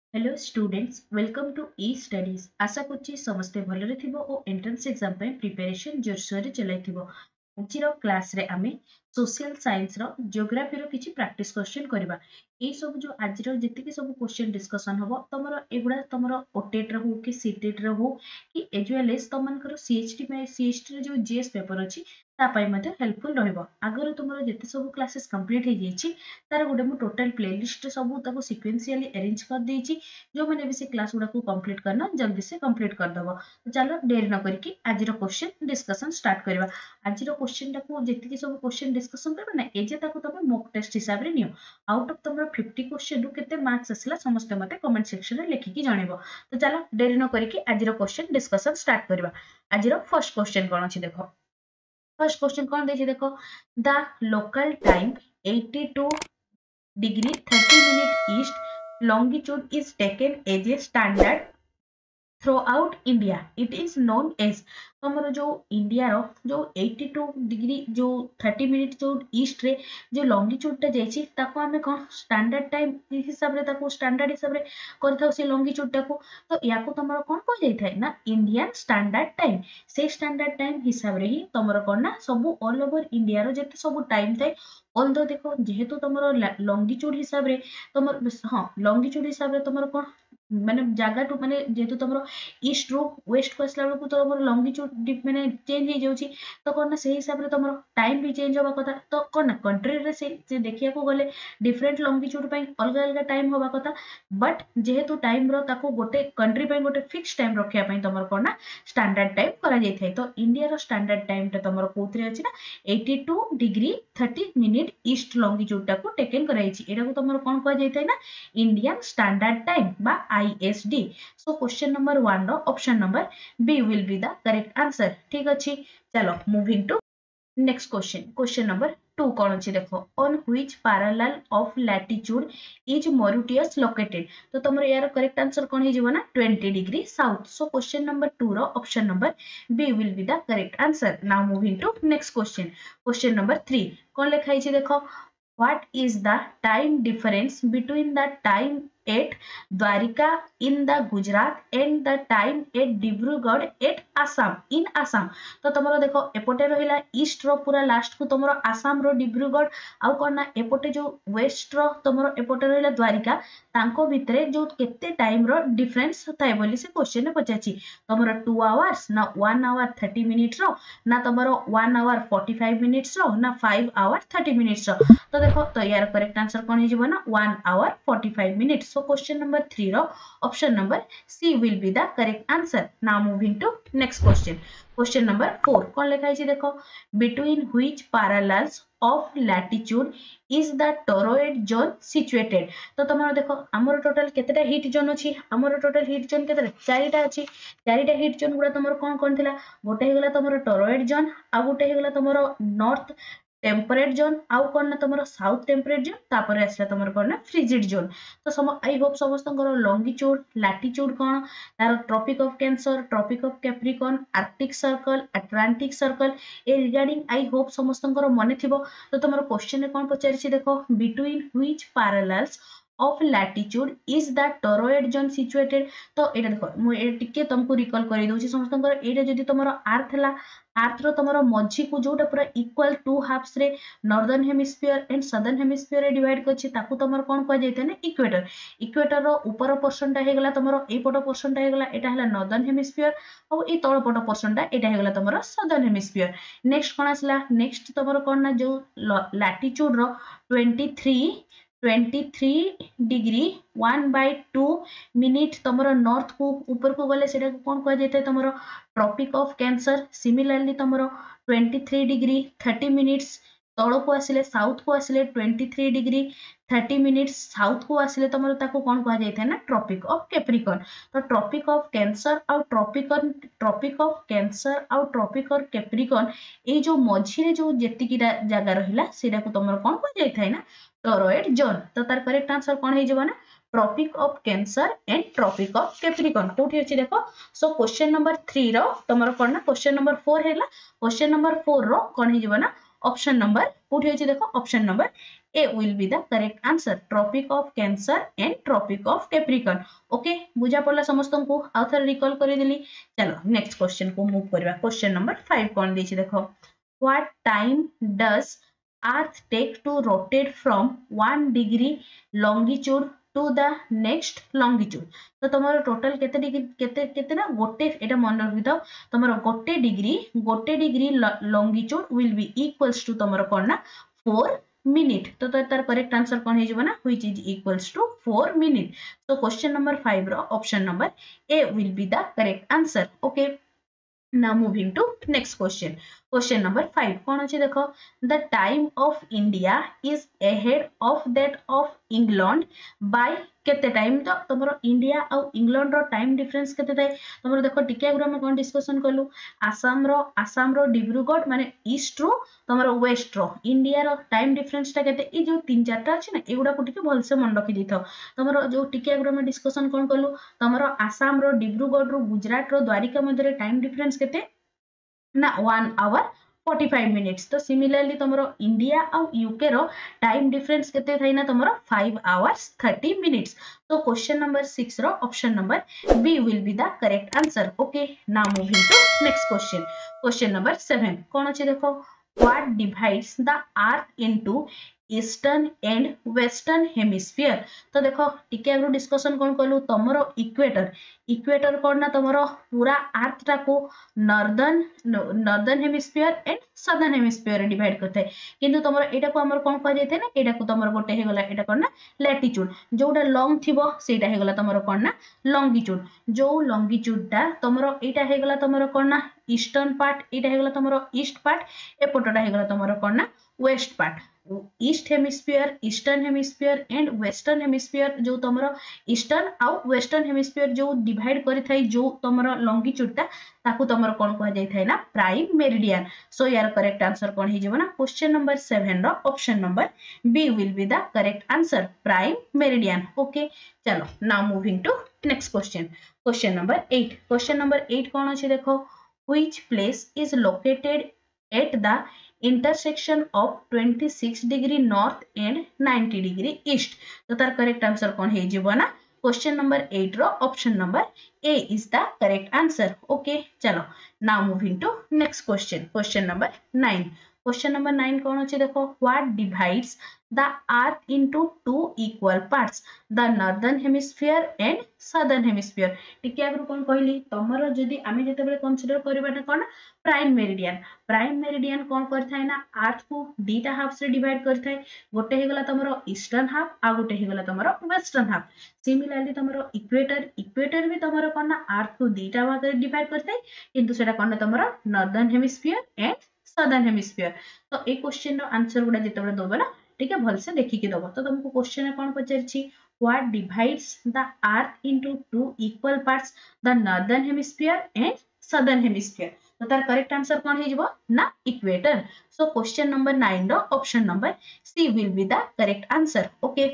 Hello students welcome to E studies आशा करछि समस्ते भलरे थिबो ओ एंट्रेंस एग्जाम पे प्रिपरेशन जोरसोर रे चलाइथिबो आज क्लास रे आमे सोशल साइंस रो ज्योग्राफी रो किछि प्रैक्टिस क्वेश्चन करबा ए सब जो आज रो जति सब क्वेश्चन डिस्कशन हबो तमरो एगुडा तमरो ओटेट रो हो कि सीटेट रो हो कि एजुअल एस तमनकर सीएचटी रे जो जीएस पेपर अछि ता पई मध्ये हेल्पफुल रहइबो आगर तमरो जति सब क्लासेस कंप्लीट हे जेछि तार गुडे मु टोटल प्लेलिस्ट सब ताको सिक्वेंशियली अरेंज कर देछि जो मैंने भी से क्लास गुड़ा को कंप्लीट करना जल्दी से कंप्लीट कर दबो तो चलो देरी न करके आज रो क्वेश्चन डिस्कशन स्टार्ट करबा आज रो क्वेश्चन टाको जेतिकी सब क्वेश्चन डिस्कशन करबा ना एजे ताको तमे मॉक टेस्ट हिसाब रे नियो आउट ऑफ तमरो 50 क्वेश्चन रु केते मार्क्स असला समस्त मते कमेंट सेक्शन रे लिखि की जणेबो तो चलो देरी न करके आज रो क्वेश्चन डिस्कशन स्टार्ट करबा आज रो फर्स्ट क्वेश्चन कोन अछि देखो फर्स्ट क्वेश्चन कोन देछि देखो the local time 82 degree 30 minute east longitude is taken as a standard throughout India. It is known as तमरो जो इंडिया रो जो 82 डिग्री जो 30 मिनिट जो ईस्ट रे जो लॉन्गिट्यूड टा जाईची ताको हमें कोन स्टैंडर्ड टाइम हिसाब रे ताको स्टैंडर्ड हिसाब रे करथाउ से लॉन्गिट्यूड टा को तो याको तमरो कोन को जाई थाय ना इंडियन स्टैंडर्ड टाइम से स्टैंडर्ड टाइम हिसाब रे ही तमरो कोन ना सब ऑल ओवर इंडिया रो जते सब टाइम थाय ऑल्दो देखो जेहेतु तमरो लॉन्गिट्यूड हिसाब रे तमरो हां लॉन्गिट्यूड हिसाब रे तमरो कोन माने जागा टू माने जेहेतु तमरो ईस्ट रो वेस्ट को असला को तमरो लॉन्गिट्यूड माने चेंज हो जाउची तो कोन ना से हिसाब रे तमरो टाइम भी चेंज होबा कथा तो कोन ना कंट्री रे से देखिया को गले डिफरेंट लॉन्गिट्यूड पई अलग अलग टाइम होबा कथा बट जेहेतु टाइम रो ताको गोटे कंट्री पई गोटे फिक्स टाइम रखिया पई तमरो कोन ना स्टैंडर्ड टाइम करा जाय थाय तो इंडिया रो स्टैंडर्ड टाइम टा तमरो कोथरे अछि ना 82 डिग्री 30 मिनिट ईस्ट लॉन्गिट्यूड टा को टेकन कराइछि एटा को तमरो कोन कह जाय थाय ना इंडियन स्टैंडर्ड टाइम बा ISD सो क्वेश्चन नंबर 1 रो option number B will be the correct answer ठीक अछि चलो moving to next question number 2 कौन अच्छी देखो on which parallel of latitude is Mauritius located तो तुम यार करेक्ट आंसर कौन है जीवो ना 20 degree south so question number 2 रो option number B will be the correct answer now moving to next question number 3 कौन लिखा है देखो what is the time difference between the time at Dwarika in the Gujarat and the time at Dibrugarh at Assam in Assam तो तमरो देखो एपोटे रहिला east रो पूरा last को तमरो आसाम रो डिब्रुगढ़ आउ कोन ना एपोटे जो वेस्ट रो तमरो एपोटे रहिला द्वारिका तांको भितरे जो केते टाइम रो डिफरेंस थाय बोली से क्वेश्चन ने पचाची तमरो 2 आवर्स ना 1 आवर 30 मिनिट रो ना तमरो 1 आवर 45 मिनिट्स रो ना 5 आवर 30 मिनिट्स रो तो देखो तो यार करेक्ट आंसर कौन है ना 1 hour 45 minutes so question number 3 रो option number C will be the correct answer now moving to next question number 4 कौन लिखा है देखो between which parallels of latitude is the torrid zone situated तो तमरो देखो हमर टोटल केतेटा हिट जोन अछि हमर टोटल हिट जोन केतेटा चारिटा अछि चारिटा हिट जोन गुडा तमरो कोन कोन थिला गोटे हेगला तमरो टोरॉइड जोन आ गोटे हेगला तमरो नॉर्थ टेम्परेट जोन आउ कोन ना तमरो साउथ टेम्परेट जोन तापर आसला तमरो कोन ना फ्रिजिड जोन तो आई होप समस्तंकर लॉन्गिट्यूड लैटिट्यूड कोन तार Tropic of Cancer Tropic of Capricorn Arctic Circle Atlantic circle ए रिगार्डिंग आई होप समस्तंकर मने थिबो तो तमरो क्वेश्चन रे कोन पचारिछि देखो between which parallels of latitude is the torrid zone situated तो एटा देखो मु ए टिके तुमको रिकॉल करि दोछि समस्तंकर एटा जदी तमरो अर्थ हला अर्थ रो तमरो मझी को जोटा पूरा इक्वल टू हाफ्स रे northern hemisphere and southern hemisphere रे डिवाइड करछि ताकू तमरो कोन कह जायते ना इक्वेटर इक्वेटर रो ऊपर पोर्शन टा हेगला तमरो ए पट पोर्शन टा हेगला एटा हला नॉर्दर्न हेमिस्फीयर और ए तळ पट पोर्शन टा एटा हेगला तमरो सदर्न हेमिस्फीयर नेक्स्ट कोन आसला नेक्स्ट तमरो कोन ना जो लैटिट्यूड रो 23 डिग्री 1/2 मिनिट तमरो नॉर्थ को ऊपर को गले सेटा कोन कह जायते तमरो ट्रॉपिक ऑफ कैंसर सिमिलरली तमरो 23 डिग्री 30 मिनिट्स तळ को आसिले साउथ को आसिले 23 डिग्री 30 मिनिट्स साउथ को आसिले तमरो ताको कोन कह जायते ना ट्रॉपिक ऑफ कैप्रिकॉर्न तो ट्रॉपिक ऑफ कैंसर और ट्रॉपिक ऑफ कैंसर और ट्रॉपिक ऑफ कैप्रिकॉर्न ए जो मझी रे जो जेतिकीटा जागा रहिला सेटा को तमरो कोन कह जायथाय ना टोरॉइड जोन तो तार करेक्ट आंसर कोन हे जबो ना Tropic of Cancer and Tropic of Capricorn कोठी अछि देखो सो क्वेश्चन नंबर 3 रो तमरो कोन ना क्वेश्चन नंबर 4 हेला क्वेश्चन नंबर 4 रो कोन हे जबो ना ऑप्शन नंबर कोठी अछि देखो option number A will be the correct answer. Tropic of Cancer and Tropic of Capricorn. Okay, बुझा पड़ला समस्तों को आउथर रिकॉल कर देली। चलो नेक्स्ट क्वेश्चन को मूव करबा। क्वेश्चन नंबर 5 कोन देछि देखो। What time does Earth take to rotate from 1 degree longitude to the next longitude? तो तुम्हारा टोटल केते डिग्री केते ना गोटे एटा मन रखि दो। तुम्हारा गोटे degree longitude will be equals to तुम्हारा कोन ना 4 मिनिट। तो तार करेक्ट आंसर कोन हे जिवो ना which is equals to 4 minute. so question number 5 रो option number A will be the correct answer. Okay, now moving to next question. Question number 5 कौन अच्छे देखो। the time of India is ahead of that of England by केते time. तो तुमरो India और England रो time difference केते थाए। तुमरो देखो टिके आगु हम कोन डिस्कशन करलु। आसाम रो डिब्रुगढ़ माने ईस्ट रो तुमरो वेस्ट रो इंडिया रो टाइम डिफरेंस ता केते। ई जो 3-4टा अछि ना एगुडा को टिके भलसे मन रखि दिथो। तुमरो जो टिके आगु हम डिस्कशन कोन करलु। तुमरो आसाम रो डिब्रुगढ़ रो गुजरात रो द्वारिका मध्य टाइम डिफरेंस केते ना 1 hour 45 minutes। तो सिमिलरली तुमरो इंडिया और यूके रो टाइम डिफरेंस केते थाई ना तुमरो 5 hours 30 minutes। तो क्वेश्चन नंबर 6 रो option number B will be the correct answer. Okay, now moving to next question. Question number 7 कौन अछि देखो। What divides the earth into eastern and western hemisphere. तो देखो टिके आगु डिस्कशन कोन करलु। तमरो इक्वेटर कोन ना तमरो पूरा अर्थ टा को northern hemisphere and southern hemisphere divide करथे। किंतु तमरो एटा को हमर कोन कह जायथे ना एटा को तमरो गोटे हे गला एटा कोन ना लैटिट्यूड। जोटा लॉन्ग थिबो सेटा हे गला तमरो कोन ना लॉन्गिट्यूड। जो लॉन्गिट्यूड टा तमरो एटा हे गला तमरो कोन ना ईस्टर्न पार्ट। एटा हे गला तमरो ईस्ट पार्ट। एपोटटा हे गला तमरो कोन ना west part. East hemisphere eastern hemisphere and western hemisphere जो तमरो ईस्टर्न आउ वेस्टर्न हेमिस्फीयर जो डिवाइड करि थाई जो तमरो लॉन्गिट्यूड ता ताकू तमरो कोन कह जाय थाई ना प्राइम मेरिडियन। सो यार करेक्ट आंसर कोन हे जेबो ना क्वेश्चन नंबर 7 रो option number B will be the correct answer prime meridian. Okay, चलो now moving to next question. Question number 8। Question number 8 कोन अछि देखो। Which place is located at the intersection of 26 degree north and 90 degree east। तो तार correct answer कौन है जीवो ना क्वेश्चन नंबर 8 रो option number A is the correct answer. Okay, चलो now moving to next question. Question number 9। Question number 9 कौन अछि देखो। What divides the earth into 2 equal parts the northern hemisphere and southern hemisphere. टिके आगु कोन कहली तमरो जदी आमे जते बेले कंसीडर करबा ना कोन प्राइम मेरिडियन कोन करथाय ना अर्थ को दीटा हाफ रे डिवाइड करथाय। गोटे हे गला तमरो ईस्टर्न हाफ आ गोटे हे गला तमरो वेस्टर्न हाफ। सिमिलरली तमरो इक्वेटर भी तमरो कोन ना अर्थ को दीटा भाग रे डिवाइड करथाय किंतु सेटा कोन तमरो northern hemisphere and southern hemisphere. तो ए क्वेश्चन रो आंसर गुडा जते बेले दोबा ना ठीक है भलसे देखि के दबो। तो तुमको क्वेश्चन में कोन पचारछि। What divides the earth into 2 equal parts the northern hemisphere and southern hemisphere. तो तार करेक्ट आंसर कोन हे जबो ना इक्वेटर। सो क्वेश्चन नंबर 9 रो option number C will be the correct answer. Okay,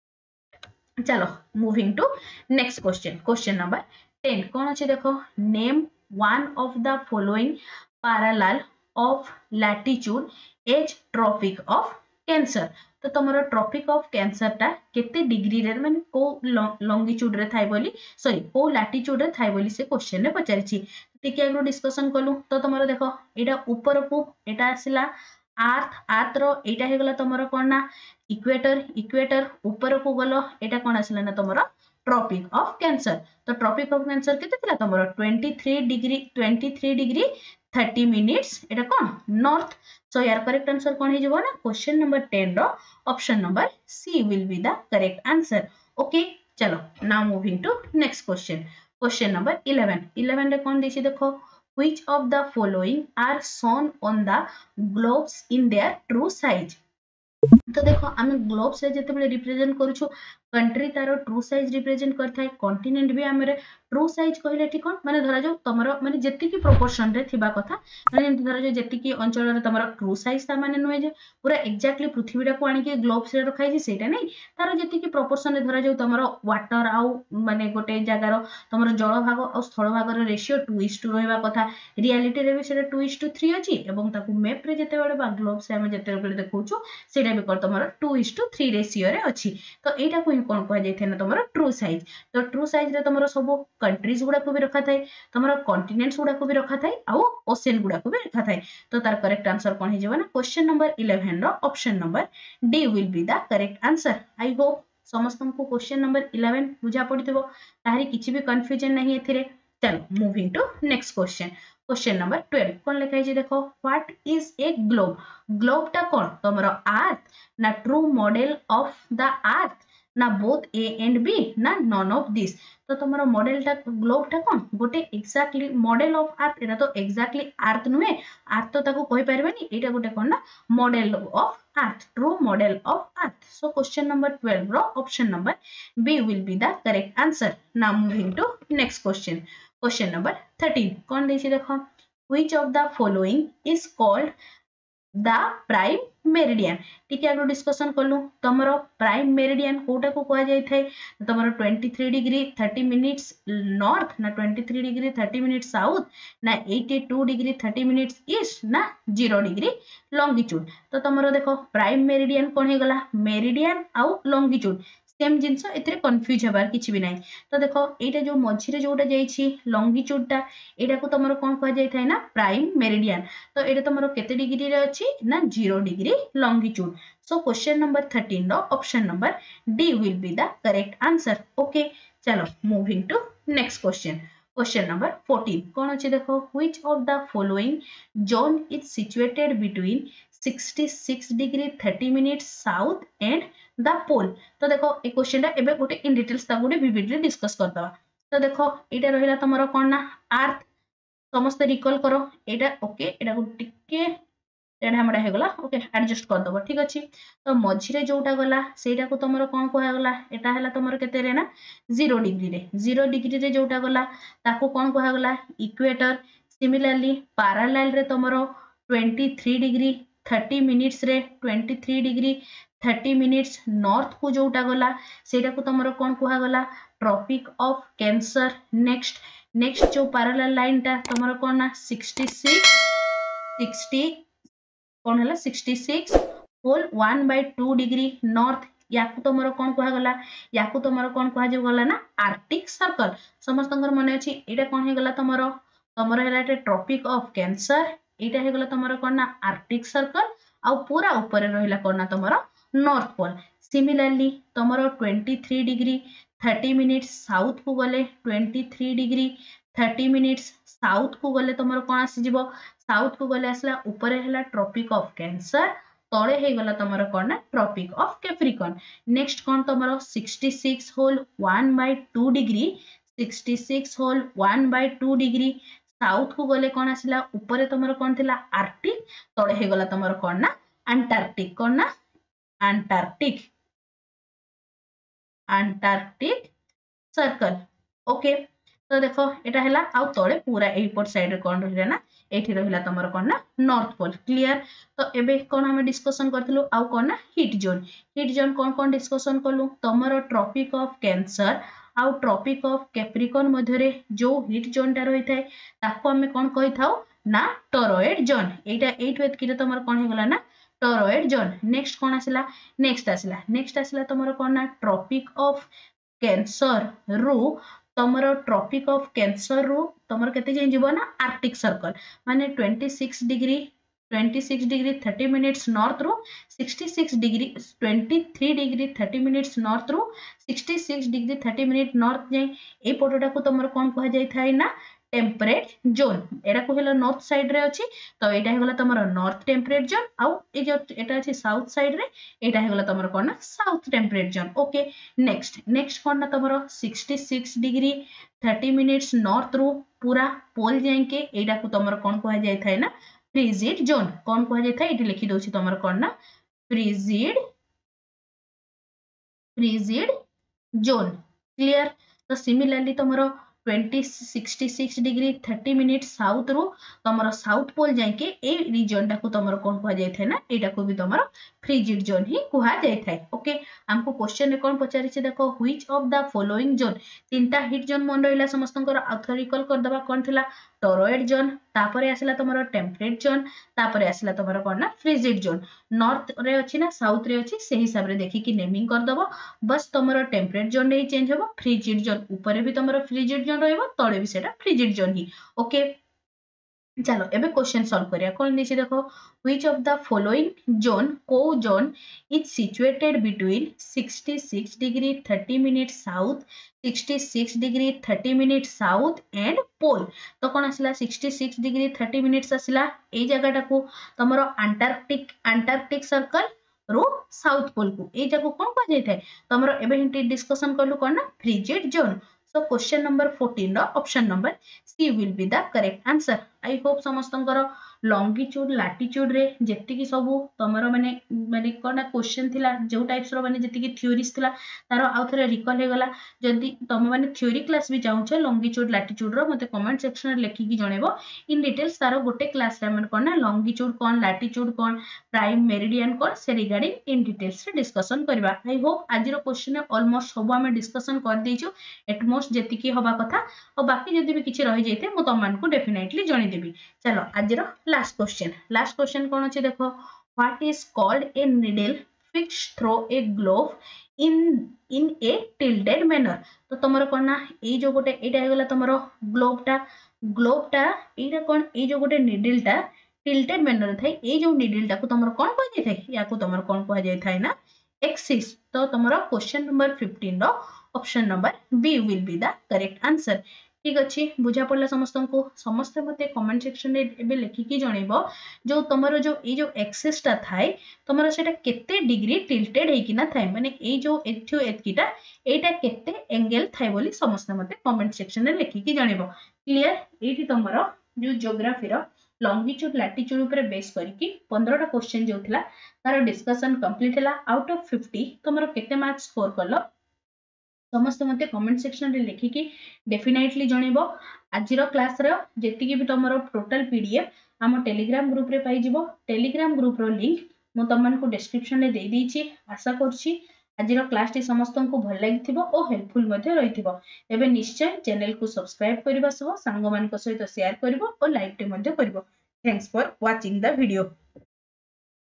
चलो moving to next question. Question number 10 कोन अछि देखो। Name one of the following parallel of latitude as Tropic of Cancer. तो तमरो Tropic of cancer टा केते degree रे माने को लॉन्गिट्यूड रे थाई बोली सॉरी को लैटिट्यूड रे थाई बोली से क्वेश्चन रे पचारिछि। टिके आगु डिस्कशन कलु। तो तमरो देखो एटा ऊपर को एटा आसिला अर्थ रो एटा हे गला तमरो कोन ना इक्वेटर ऊपर को गलो एटा कोन आसिला ना तमरो ट्रॉपिक ऑफ कैंसर। तो ट्रॉपिक ऑफ कैंसर केते थिला तमरो 23 डिग्री 30 मिनिट्स एटा कोन नॉर्थ। सो यार करेक्ट आंसर कोन हे जबो ना क्वेश्चन नंबर 10 रो option number C will be the correct answer. Okay, चलो now moving to next question. Question number 11 रे कोन देछि देखो। Which of the following are shown on the globes in their true size. तो देखो आम globes रे जते बेले रिप्रेजेंट करूछु कंट्री तारो ट्रू साइज रिप्रेजेंट करथाय। कॉन्टिनेंट भी हमरे ट्रू साइज कहले ठीक कोन माने धरा जो तमरो माने जति की प्रोपोर्शन रे थिबा कथा माने धरा जो जति की अंचल रे तमरो ट्रू साइज ता माने नय जे पूरा एक्जेक्टली पृथ्वीटा को आनी के ग्लोब्स रे रखाई जे सेटा नै तारो जति की प्रोपोर्शन रे धरा जो तमरो वाटर आउ माने गोटे जगार तमरो जल भाग और स्थल भाग रे रेशियो 2:2 रहबा कथा। रियलिटी रे भी सेटा 2:3 अछि एवं ताकू मैप रे जते बेले बा ग्लोब्स रे हम जते बेले देखौछु सेटा भी तुमर 2:3 रेशियो रे अछि तो एटा को कोन कह जाय थाय तुमर ट्रू साइज तो ट्रू साइज रे तुमर सब कंट्रीज गुडा को भी रखा थाय तुमर कॉन्टिनेंट्स गुडा को भी रखा थाय आ ओशियन गुडा को भी रखा थाय तो तार करेक्ट आंसर कोन हे जेबा ना क्वेश्चन नंबर 11 रो option number D will be the correct answer I hope समस्त को क्वेश्चन नंबर 11 बुझा पड़िथबो ताहारी किछि भी कंफ्यूजन नहीं एथिरे चलो moving to next question number 12 कोन लिखा है देखो व्हाट इज ए ग्लोब टा कोन तमरो अर्थ ना true model of the earth ना बोथ ए एंड बी ना नॉन ऑफ दिस तो तमरो मॉडल टा ग्लोब टा कोन गोटे एक्जेक्टली मॉडल ऑफ अर्थ एटा तो एक्जेक्टली अर्थ नुहे अर्थ तो ताको कहि परबेनी एटा गोटे कोन ना model of earth true model of earth so question number 12 रो option number B will be the correct answer now moving to next question number 13 कौन देछि देखो which of the following is called the prime meridian ठीक है discussion कलु तमरो prime meridian Kota को कहा जाय थाय तमरो 23 डिग्री 30 मिनिट्स नॉर्थ ना 23 डिग्री 30 मिनिट्स साउथ ना 82 डिग्री 30 मिनिट्स ईस्ट ना 0 डिग्री लॉन्गिट्यूड तो तमरो देखो प्राइम मेरिडियन कोन हे गला मेरिडियन आउ लॉन्गिट्यूड सेम जिंस एतरे कंफ्यूज हबार किछि भी नै तो देखो एटा जो मझी रे जोटा जाईछि लॉन्गिट्यूड टा एटा को तमरो कोन कहा जाय थाय ना प्राइम मेरिडियन तो एटा तमरो केते डिग्री रे अछि ना 0 degree longitude so question number 13 रो option number D will be the correct answer okay चलो moving to next question number 14 कौन अच्छे देखो which of the following zone is situated between 66 degree 30 minutes south and the pole तो देखो ए question टा एबे गोटे इन डिटेल्स ता गोटे विविडली डिस्कस करदवा तो देखो एटा रहिला तमरो कोन ना अर्थ समस्त रिकॉल करो एटा ओके एटा को टिके टेढ़ा हमडा हे गला ओके एडजस्ट कर दबो ठीक अछि तो मझी रे जोटा गला सेटा को तमरो कोन कहया गला एटा हला तमरो केते रे ना 0 डिग्री रे जोटा गला ताको कोन कहया गला इक्वेटर सिमिलरली पैरेलल रे तमरो 23 डिग्री 30 मिनिट्स रे 23 डिग्री 30 मिनिट्स नॉर्थ को जोटा गला सेटा को तमरो कोन कहया गला ट्रॉपिक ऑफ कैंसर नेक्स्ट जो पैरेलल लाइन ता तमरो कोन ना 60 कौन है 66 होल 1/2 डिग्री नॉर्थ या तुमरो कौन कहा गला या तुमरो कौन कहा जो गला ना आर्कटिक सर्कल समस्त मन अच्छी एटा कौन है गला तुमरो है ट्रॉपिक ऑफ कैंसर एटा है गला तुमरो कौन ना आर्कटिक सर्कल आ पूरा ऊपर रहिला कौन ना तुमरो नॉर्थ पोल सिमिलरली तुमरो 23 डिग्री 30 मिनिट्स साउथ को गले 23 डिग्री 30 मिनिट्स साउथ को गले तुमरो कौन आसी जीवो साउथ को गले आसला ऊपर हैला ट्रॉपिक ऑफ कैंसर तळे हे गला तमरो कोन ना ट्रॉपिक ऑफ कैप्रिकॉर्न नेक्स्ट कोन तमरो 66 whole 1/2 degree 66 whole 1/2 degree south को गले कोन आसला ऊपर तमरो कोन थिला आर्कटिक तळे हे गला तमरो कोन ना अंटार्कटिक कोन ना अंटार्कटिक सर्कल ओके तो देखो एटा हैला आउ तळे पूरा एपट साइड रे कोन रहिला ना एठी रहिला तमरो कोन ना नॉर्थ पोल क्लियर तो एबे कोन हम डिस्कशन करथलु आउ कोन ना हीट जोन कोन डिस्कशन करलु तमरो ट्रॉपिक ऑफ कैंसर आउ ट्रॉपिक ऑफ कैप्रिकॉर्न मध्य रे जो हीट जोन टा रहि थाए ताको हम कोन कहि थाउ ना टोरॉइड जोन एटा 8 वेद कि तमरो कोन हे गला ना टोरॉइड जोन नेक्स्ट कोन आसिला नेक्स्ट आसिला तमरो कोन ना ट्रॉपिक ऑफ कैंसर रो तमरो ट्रॉपिक ऑफ कैंसर रो तमरो केते जे जीवो ना आर्कटिक सर्कल माने 26 डिग्री 30 मिनिट्स नॉर्थ रो 66 डिग्री 23 डिग्री 30 मिनिट्स नॉर्थ रो 66 डिग्री 30 मिनिट नॉर्थ जाय ए पटोटा को तमरो कोन कहा जाय थाय ना टेम्परेट जोन एटा को हेलो नॉर्थ साइड रे अछि तो एटा हेगला तमरो नॉर्थ टेम्परेट जोन आउ ए जो एटा अछि साउथ साइड रे एटा हेगला तमरो कोन ना south temperate zone okay next कोन ना तमरो 66 डिग्री 30 मिनिट्स नॉर्थ रो पूरा पोल जाय के एटा को तमरो कोन कहा जाय थाय ना फ्रिजिड जोन कोन कहा जाय थाय एटी लिखि दोछि तमरो कोन ना फ्रिजिड जोन क्लियर तो सिमिलरली तमरो 66 डिग्री 30 मिनिट साउथ रो तमरो साउथ पोल जाय के ए रीजन टा को तमरो कोन कहा जाय थाय ना एटा को भी तमरो फ्रिजिड जोन ही कहा जाय थाय ओके हमको क्वेश्चन रे कोन पचारि छै देखो which of the following zone तीनटा हीट जोन मन रहिला समस्तंकर ऑथर रिकॉल कर दबा कोन थिला टोरॉइड जोन तापर आसला तुम टेम्परेट जोन तापर आसला तुम कौन ना फ्रिजिड जोन नॉर्थ रे अच्छी ना साउथ रे अच्छी से हिसाब रे देखिकी नेमिंग करदब बस तुम टेम्परेट जोन ही चेंज हम फ्रिजिड जोन ऊपर भी तुम फ्रिजिड जोन रही तले भी सेटा फ्रिजिड जोन ही ओके चलो एबे क्वेश्चन सॉल्व करिया कौन दिस देखो which of the following zone को zone is situated between 66 degree 30 minute south 66 degree 30 minute south and pole तो कौन आसला 66 डिग्री 30 मिनिट्स आसला ए जगह को तमरो अंटार्कटिक सर्कल रो साउथ पोल को ए जगह कौन कह जाय थाए तमरो एबे हिंटी डिस्कशन करलु कौन ना frigid zone so question number 14 रो option number C will be the correct answer I hope समस्तंकर लॉन्गिट्यूड लैटिट्यूड रे जेतिकी सबु तमरो माने माने कोना क्वेश्चन थिला जो टाइप्स रो माने जेतिकी थ्योरीज थिला तारो आउ थरे रिकॉल हे गला जदी तम माने थ्योरी क्लास भी चाहू लॉन्गिट्यूड लैटिट्यूड रो मते कमेंट सेक्शन रे लिखि की जणेबो इन डिटेल्स तारो गोटे क्लास रे माने कोना लॉन्गिट्यूड कोन लैटिट्यूड कोन प्राइम मेरिडियन कोन से रिगार्डिंग इन डिटेल्स रे डिस्कशन करबा आई होप आज रो क्वेश्चन ऑलमोस्ट सब हमें डिस्कशन कर देइछु एट मोस्ट जेतिकी होबा कथा और बाकी जदी भी किछि रहि जैते मो तम मानकु डेफिनेटली जणी देबी चलो आज रो लास्ट क्वेश्चन कौन अच्छे देखो what is called a needle fixed through a globe in a tilted manner तो तुमरो कौन ना ए जो गोटे एटा हेगला तुमरो ग्लोवटा एटा कौन ए जो गोटे निडल टा टिल्टेड मैनर थाए ए जो निडल टा को तुमरो कौन कह जाय थाए या को तुमरो कौन कह जाय थाए ना एक्सिस तो तुमरो क्वेश्चन नंबर 15 रो option number B will be the correct answer ठीक अच्छे बुझा पड़ा समस्त को समस्ते मते कमेंट सेक्शन रे एबे लिखिकी जणेबो जो तमरो जो ए जो एक्सिस टा थाए तमरो सेटा केते डिग्री टिल्टेड हेकी ना थाए माने ए जो एथु एतकीटा एटा केते एंगल थाए बोली समस्त मते कमेंट सेक्शन रे लिखिकी जणेबो क्लियर एठी तमरो जो ज्योग्राफी रो लॉन्गिट्यूड लैटिट्यूड ऊपर बेस करके 15 टा क्वेश्चन जो थिला तार डिस्कशन कंप्लीट हला आउट ऑफ 50 तमरो केते मार्क्स स्कोर करलो समस्त मते कमेंट सेक्शन रे लिखिकी डेफिनेटली जणेबो आजिरो क्लास रो जेतिकी भी तमरो टोटल पीडीएफ हम टेलीग्राम ग्रुप रे पाई जिवो टेलीग्राम ग्रुप रो लिंक मो तमन को डिस्क्रिप्शन रे दे दीची आशा करछि आजिरो क्लास टी समस्त को भल लागिथिबो ओ हेल्पफुल मध्ये रहिथिबो एबे निश्चय चैनल को सब्सक्राइब करबा सह संग मान को सहित शेयर करबो और लाइक टे मध्ये करबो thanks for watching the video.